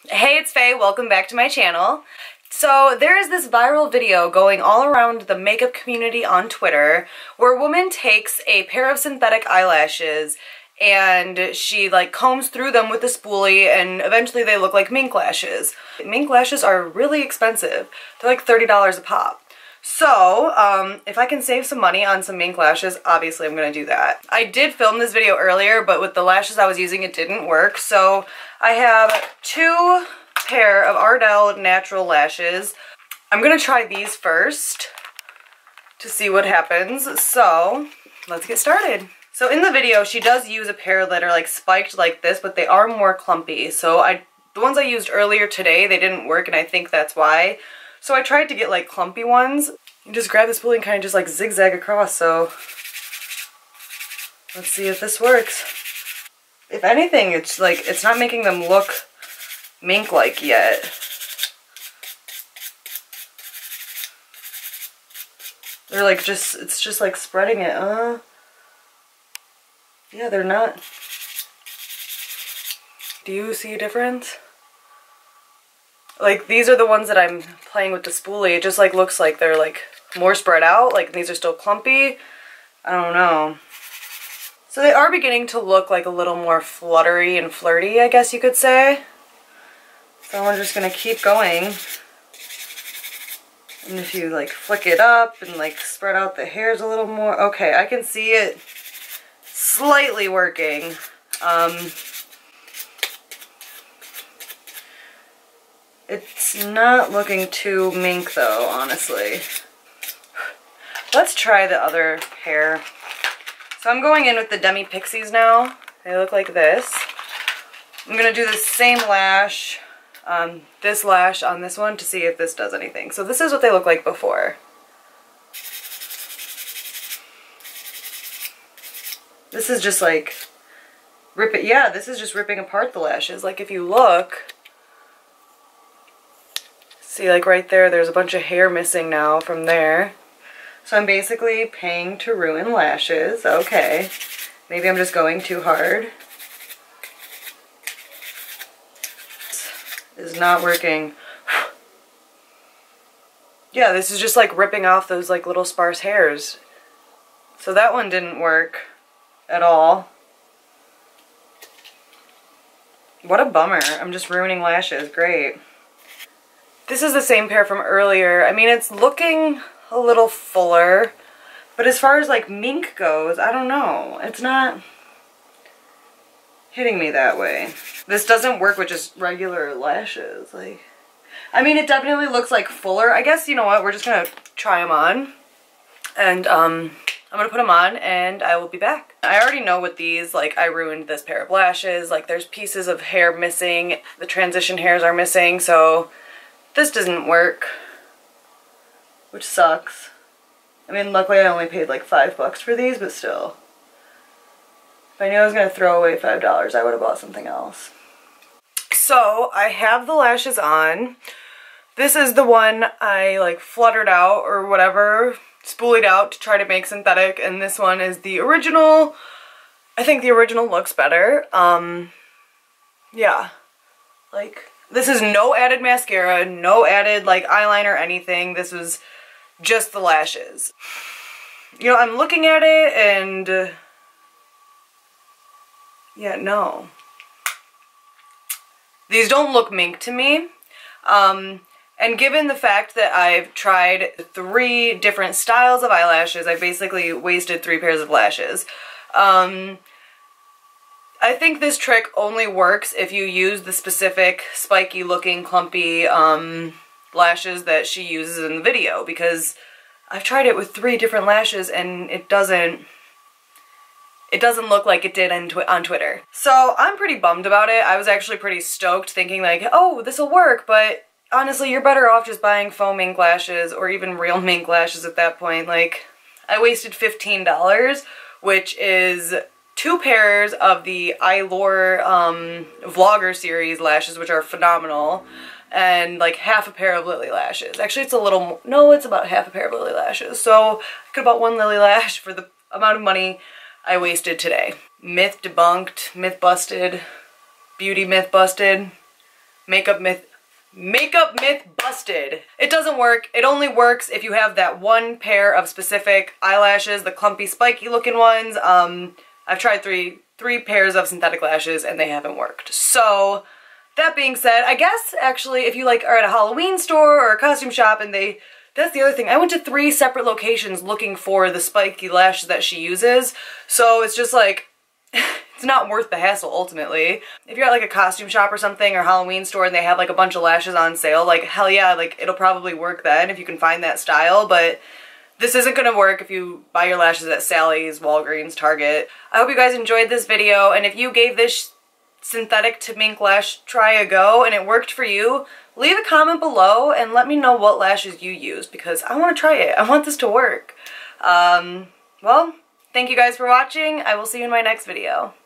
Hey, it's Faye. Welcome back to my channel. So there is this viral video going all around the makeup community on Twitter where a woman takes a pair of synthetic eyelashes and she combs through them with a spoolie and eventually they look like mink lashes. Mink lashes are really expensive. They're like $30 a pop. So, if I can save some money on some mink lashes, obviously I'm gonna do that. I did film this video earlier, but with the lashes I was using, it didn't work. So I have two pair of Ardell natural lashes. I'm gonna try these first to see what happens. So let's get started. So in the video, she does use a pair that are like spiked like this, but they are more clumpy. So the ones I used earlier today, they didn't work, and I think that's why. So I tried to get like clumpy ones. You just grab the spoolie and kind of just like zigzag across, so let's see if this works. If anything, it's not making them look mink-like yet. They're like it's just like spreading it, yeah, they're not. Do you see a difference? Like, these are the ones that I'm playing with the spoolie. It just like looks like they're like more spread out. Like, these are still clumpy. I don't know. So they are beginning to look like a little more fluttery and flirty, I guess you could say. So I'm just gonna keep going. And if you like flick it up and like spread out the hairs a little more. Okay, I can see it slightly working. It's not looking too mink though, honestly. Let's try the other pair. So I'm going in with the Demi Pixies now. They look like this. I'm gonna do the same lash, this lash on this one to see if this does anything. So this is what they look like before. This is just like, this is just ripping apart the lashes. Like if you look, see, like right there, there's a bunch of hair missing now from there. So I'm basically paying to ruin lashes. Okay. Maybe I'm just going too hard. This is not working. Yeah, this is just like ripping off those like little sparse hairs. So that one didn't work at all. What a bummer. I'm just ruining lashes. Great. This is the same pair from earlier. I mean, it's looking a little fuller, but as far as like mink goes, I don't know. It's not hitting me that way. This doesn't work with just regular lashes. Like, I mean, it definitely looks like fuller. I guess, you know what, we're just gonna try them on. And I'm gonna put them on and I will be back. I already know with these, like, I ruined this pair of lashes. Like, there's pieces of hair missing. The transition hairs are missing, so this doesn't work, which sucks. I mean, luckily I only paid like $5 for these, but still. If I knew I was gonna throw away $5, I would have bought something else. So, I have the lashes on. This is the one I like fluttered out or whatever, spoolied out to try to make synthetic, and this one is the original. I think the original looks better. Yeah. Like, this is no added mascara, no added like eyeliner or anything. This was just the lashes. You know, I'm looking at it and yeah, no. These don't look mink to me. And given the fact that I've tried 3 different styles of eyelashes, I basically wasted 3 pairs of lashes. I think this trick only works if you use the specific spiky looking clumpy lashes that she uses in the video, because I've tried it with 3 different lashes and it doesn't look like it did on Twitter. So I'm pretty bummed about it. I was actually pretty stoked thinking like, oh, this will work, but honestly, you're better off just buying faux mink lashes or even real mink lashes at that point. Like, I wasted $15, which is 2 pairs of the iLore vlogger series lashes, which are phenomenal, and like half a pair of Lily lashes. Actually, it's a little more, no, it's about half a pair of Lily lashes. So I could have bought 1 Lily lash for the amount of money I wasted today. Myth debunked, myth busted, beauty myth busted. Makeup myth busted. It doesn't work. It only works if you have that one pair of specific eyelashes, the clumpy, spiky looking ones. I've tried three pairs of synthetic lashes and they haven't worked. So that being said, I guess actually if you like are at a Halloween store or a costume shop and that's the other thing. I went to 3 separate locations looking for the spiky lashes that she uses. So it's just like, it's not worth the hassle ultimately. If you're at like a costume shop or something or Halloween store and they have like a bunch of lashes on sale, like hell yeah, like it'll probably work then if you can find that style, but this isn't gonna work if you buy your lashes at Sally's, Walgreens, Target. I hope you guys enjoyed this video, and if you gave this synthetic to mink lash try a go and it worked for you, leave a comment below and let me know what lashes you used because I want to try it. I want this to work. Well, thank you guys for watching. I will see you in my next video.